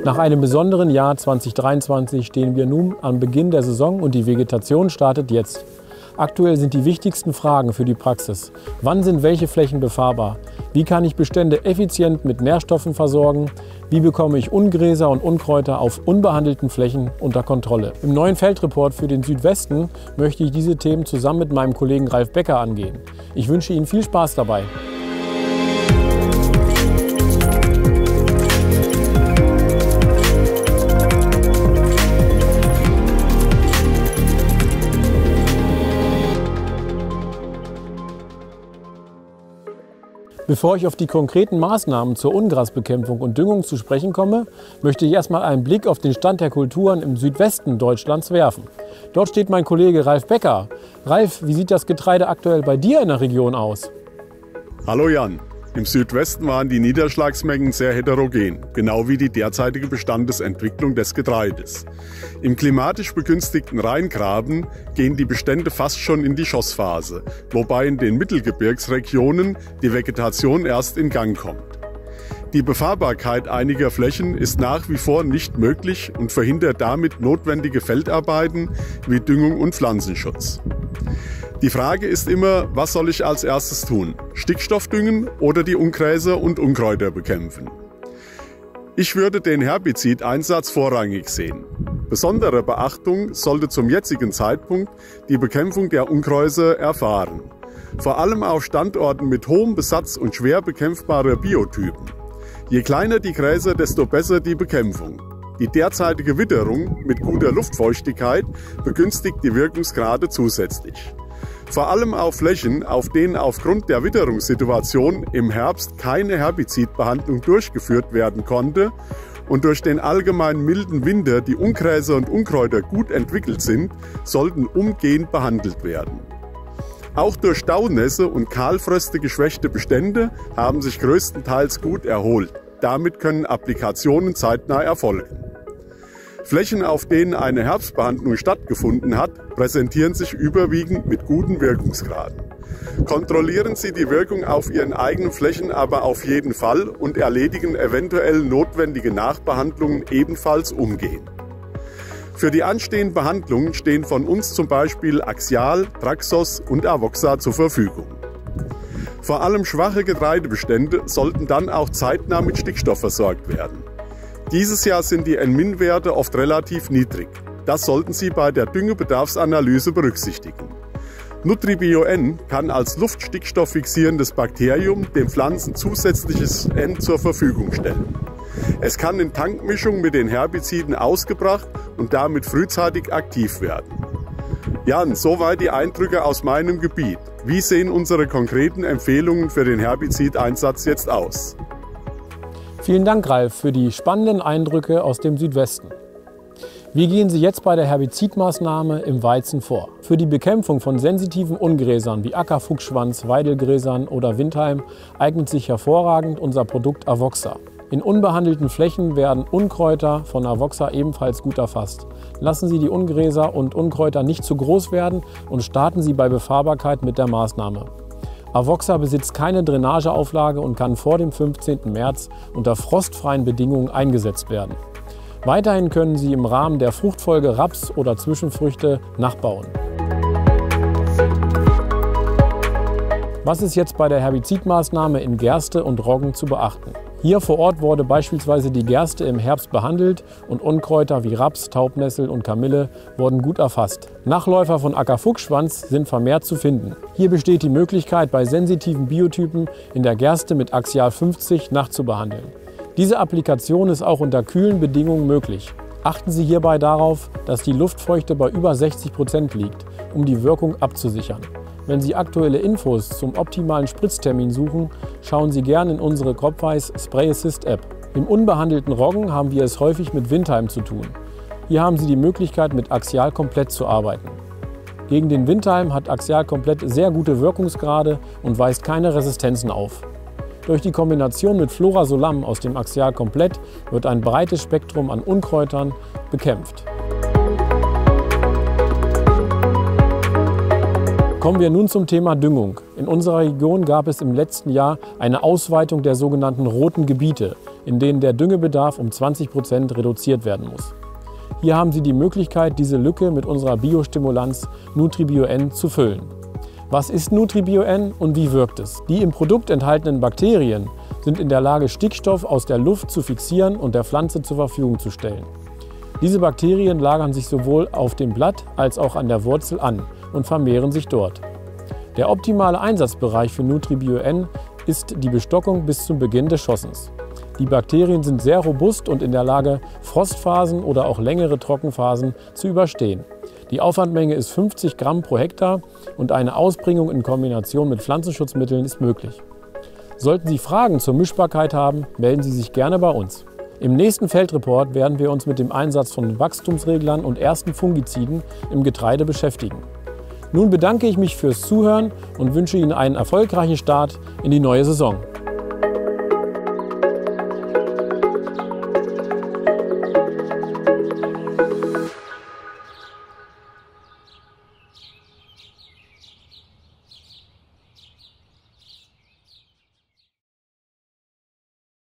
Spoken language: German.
Nach einem besonderen Jahr 2023 stehen wir nun am Beginn der Saison und die Vegetation startet jetzt. Aktuell sind die wichtigsten Fragen für die Praxis: Wann sind welche Flächen befahrbar? Wie kann ich Bestände effizient mit Nährstoffen versorgen? Wie bekomme ich Ungräser und Unkräuter auf unbehandelten Flächen unter Kontrolle? Im neuen Feldreport für den Südwesten möchte ich diese Themen zusammen mit meinem Kollegen Ralf Becker angehen. Ich wünsche Ihnen viel Spaß dabei. Bevor ich auf die konkreten Maßnahmen zur Ungrasbekämpfung und Düngung zu sprechen komme, möchte ich erstmal einen Blick auf den Stand der Kulturen im Südwesten Deutschlands werfen. Dort steht mein Kollege Ralf Becker. Ralf, wie sieht das Getreide aktuell bei dir in der Region aus? Hallo Jan. Im Südwesten waren die Niederschlagsmengen sehr heterogen, genau wie die derzeitige Bestandesentwicklung des Getreides. Im klimatisch begünstigten Rheingraben gehen die Bestände fast schon in die Schossphase, wobei in den Mittelgebirgsregionen die Vegetation erst in Gang kommt. Die Befahrbarkeit einiger Flächen ist nach wie vor nicht möglich und verhindert damit notwendige Feldarbeiten wie Düngung und Pflanzenschutz. Die Frage ist immer, was soll ich als erstes tun? Stickstoff düngen oder die Ungräser und Unkräuter bekämpfen? Ich würde den Herbizideinsatz vorrangig sehen. Besondere Beachtung sollte zum jetzigen Zeitpunkt die Bekämpfung der Unkräuter erfahren. Vor allem auf Standorten mit hohem Besatz und schwer bekämpfbarer Biotypen. Je kleiner die Gräser, desto besser die Bekämpfung. Die derzeitige Witterung mit guter Luftfeuchtigkeit begünstigt die Wirkungsgrade zusätzlich. Vor allem auf Flächen, auf denen aufgrund der Witterungssituation im Herbst keine Herbizidbehandlung durchgeführt werden konnte und durch den allgemein milden Winter die Ungräser und Unkräuter gut entwickelt sind, sollten umgehend behandelt werden. Auch durch Staunässe und Kahlfröste geschwächte Bestände haben sich größtenteils gut erholt. Damit können Applikationen zeitnah erfolgen. Flächen, auf denen eine Herbstbehandlung stattgefunden hat, präsentieren sich überwiegend mit guten Wirkungsgraden. Kontrollieren Sie die Wirkung auf Ihren eigenen Flächen aber auf jeden Fall und erledigen eventuell notwendige Nachbehandlungen ebenfalls umgehend. Für die anstehenden Behandlungen stehen von uns zum Beispiel Axial, Traxos und Avoxa zur Verfügung. Vor allem schwache Getreidebestände sollten dann auch zeitnah mit Stickstoff versorgt werden. Dieses Jahr sind die N-Min-Werte oft relativ niedrig. Das sollten Sie bei der Düngebedarfsanalyse berücksichtigen. Nutribio-N kann als luftstickstofffixierendes Bakterium den Pflanzen zusätzliches N zur Verfügung stellen. Es kann in Tankmischung mit den Herbiziden ausgebracht und damit frühzeitig aktiv werden. Jan, soweit die Eindrücke aus meinem Gebiet. Wie sehen unsere konkreten Empfehlungen für den Herbizideinsatz jetzt aus? Vielen Dank, Ralf, für die spannenden Eindrücke aus dem Südwesten. Wie gehen Sie jetzt bei der Herbizidmaßnahme im Weizen vor? Für die Bekämpfung von sensitiven Ungräsern wie Ackerfuchsschwanz, Weidelgräsern oder Windheim eignet sich hervorragend unser Produkt Avoxa. In unbehandelten Flächen werden Unkräuter von Avoxa ebenfalls gut erfasst. Lassen Sie die Ungräser und Unkräuter nicht zu groß werden und starten Sie bei Befahrbarkeit mit der Maßnahme. Avoxa besitzt keine Drainageauflage und kann vor dem 15. März unter frostfreien Bedingungen eingesetzt werden. Weiterhin können Sie im Rahmen der Fruchtfolge Raps oder Zwischenfrüchte nachbauen. Was ist jetzt bei der Herbizidmaßnahme in Gerste und Roggen zu beachten? Hier vor Ort wurde beispielsweise die Gerste im Herbst behandelt und Unkräuter wie Raps, Taubnessel und Kamille wurden gut erfasst. Nachläufer von Ackerfuchsschwanz sind vermehrt zu finden. Hier besteht die Möglichkeit, bei sensitiven Biotypen in der Gerste mit Axial 50 nachzubehandeln. Diese Applikation ist auch unter kühlen Bedingungen möglich. Achten Sie hierbei darauf, dass die Luftfeuchte bei über 60% liegt, um die Wirkung abzusichern. Wenn Sie aktuelle Infos zum optimalen Spritztermin suchen, schauen Sie gerne in unsere Cropwise Spray Assist App. Im unbehandelten Roggen haben wir es häufig mit Windheim zu tun. Hier haben Sie die Möglichkeit, mit Axial Komplett zu arbeiten. Gegen den Windheim hat Axial Komplett sehr gute Wirkungsgrade und weist keine Resistenzen auf. Durch die Kombination mit Florasolam aus dem Axial Komplett wird ein breites Spektrum an Unkräutern bekämpft. Kommen wir nun zum Thema Düngung. In unserer Region gab es im letzten Jahr eine Ausweitung der sogenannten roten Gebiete. in denen der Düngebedarf um 20% reduziert werden muss. Hier haben Sie die Möglichkeit, diese Lücke mit unserer Biostimulanz NutriBio-N zu füllen. Was ist NutriBio-N und wie wirkt es? Die im Produkt enthaltenen Bakterien sind in der Lage, Stickstoff aus der Luft zu fixieren und der Pflanze zur Verfügung zu stellen. Diese Bakterien lagern sich sowohl auf dem Blatt als auch an der Wurzel an und vermehren sich dort. Der optimale Einsatzbereich für NutriBio-N ist die Bestockung bis zum Beginn des Schossens. Die Bakterien sind sehr robust und in der Lage, Frostphasen oder auch längere Trockenphasen zu überstehen. Die Aufwandmenge ist 50 Gramm pro Hektar und eine Ausbringung in Kombination mit Pflanzenschutzmitteln ist möglich. Sollten Sie Fragen zur Mischbarkeit haben, melden Sie sich gerne bei uns. Im nächsten Feldreport werden wir uns mit dem Einsatz von Wachstumsreglern und ersten Fungiziden im Getreide beschäftigen. Nun bedanke ich mich fürs Zuhören und wünsche Ihnen einen erfolgreichen Start in die neue Saison.